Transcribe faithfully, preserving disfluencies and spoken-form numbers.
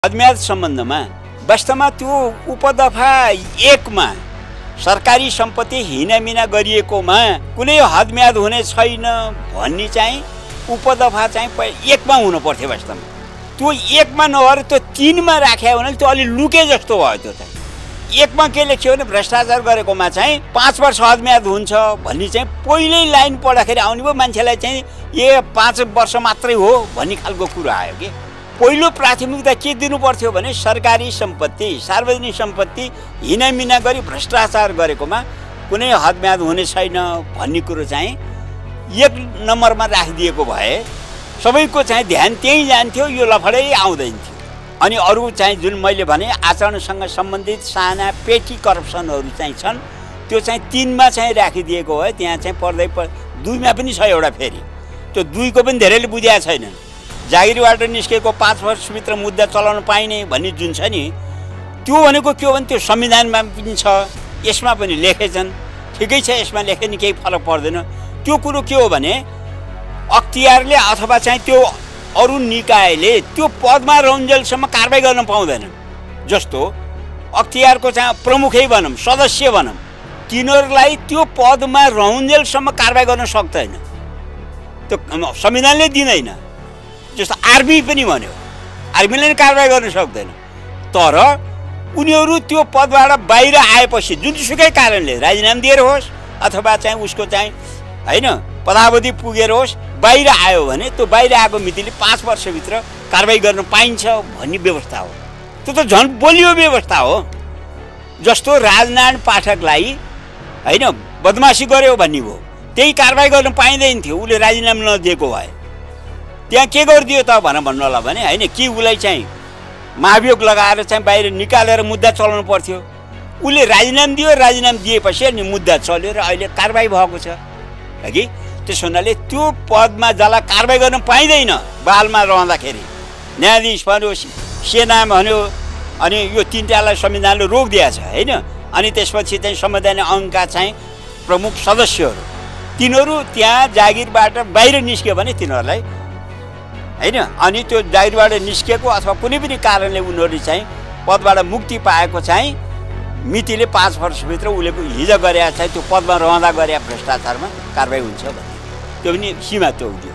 हदम्याद सम्बन्धमा वास्तवमा त्यो उपदफा एकमा सरकारी सम्पत्ति हिनामिना गरिएकोमा कुनै हदम्याद हुने छैन भन्ने चाहिँ उपदफा चाहिँ एकमा हुनु पर्थ्यो। वास्तवमा त्यो एकमा नभएर त्यो तीनमा राख्या भने त्यो अलि लुके जस्तो भयो। त्यो चाहिँ एकमा के लेख्यो भने भ्रष्टाचार गरेकोमा चाहिँ पाँच वर्ष हदम्याद हुन्छ भन्ने चाहिँ पहिल्यै लाइन पढ्दाखेरि आउने भयो मान्छेलाई चाहिँ ए पाँच वर्ष मात्रै हो भन्ने खालको कुरा आयो कि पहिलो प्राथमिकता के दिनु पर्थ्यो भने सरकारी सम्पत्ति सार्वजनिक सम्पत्ति हिनामिना गरी भ्रष्टाचार गरेकोमा कुनै हदम्याद हुने छैन भन्ने कुरो चाहिँ एक नम्बरमा राखिदिएको भए सबैको चाहिँ ध्यान त्यही जान्थ्यो, यो लफडै आउँदैन थियो। अनि अरू चाहिँ जुन मैले भने आचरणसँग सम्बन्धित साना पेटी करप्सनहरू चाहिँ छन् त्यो चाहिँ तीनमा चाहिँ राखिदिएको भए त्यहाँ चाहिँ पर्दै पर् दुईमा पनि छ एउटा फेरि त्यो दुईको पनि धेरैले बुझेका छैनन्। जागिरबाट निस्केको पाँच वर्षभित्र मुद्दा चलाउन पाइने भन्ने जुन छ नि त्यो भनेको के हो भने त्यो संविधानमा पनि छ, यसमा पनि लेखेछन्। ठिकै छ, यसमा लेखे नि केही फरक पर्दैन। त्यो कुरो के हो भने अख्तियारले अथवा चाहिँ त्यो अरू निकायले त्यो पदमा रहन्जेलसम्म कारबाही गर्न पाउँदैन। जस्तो अख्तियारको चाहिँ प्रमुखै भनौँ सदस्य भनौँ तिनीहरूलाई त्यो पदमा रहन्जेलसम्म कारबाही गर्न सक्दैन, त्यो संविधानले दिँदैन। जस्तो आर्मी पनि भन्यो आर्मीले नि कारबाही गर्न सक्दैन। तर उनीहरू त्यो पदबाट बाहिर आएपछि जुनसुकै कारणले राजीनामा दिएर होस् अथवा चाहिँ उसको चाहिँ होइन पदावधि पुगेर होस् बाहिर आयो भने त्यो बाहिर आएको मितिले पाँच वर्षभित्र कारबाही गर्न पाइन्छ भन्ने व्यवस्था हो। त्यो त झन् बलियो व्यवस्था हो। जस्तो राजनारायण पाठकलाई होइन बदमासी गर्यो भन्ने भयो, त्यही कारबाही गर्न पाइँदैन थियो उसले राजीनामा नदिएको भए। त्यहाँ के गरिदियो त भनेर भन्नु होला भने होइन कि उसलाई चाहिँ महाभियोग लगाएर चाहिँ बाहिर निकालेर मुद्दा चलाउनु पर्थ्यो। उसले राजीनामा दियो, राजीनामा दिएपछि अनि मुद्दा चल्यो र अहिले कारबाही भएको छ कि। त्यसो हुनाले त्यो पदमा जसलाई कारबाही गर्न पाइँदैन बालमा रहँदाखेरि न्यायाधीश भन्यो, सेना भन्यो, अनि यो तिनवटालाई संविधानले रोकिदिएको छ होइन। अनि त्यसपछि चाहिँ संवैधानिक अङ्गका चाहिँ प्रमुख सदस्यहरू तिनीहरू त्यहाँ जागिरबाट बाहिर निस्क्यो भने तिनीहरूलाई होइन अनि त्यो जागिरबाट निस्केको अथवा कुनै पनि कारणले उनीहरूले चाहिँ पदबाट मुक्ति पाएको चाहिँ मितिले पाँच वर्षभित्र उसले हिजो गरे चाहिँ त्यो पदमा रहँदा गरे भ्रष्टाचारमा कारबाही हुन्छ भन्ने त्यो पनि सीमा तोकिदियो।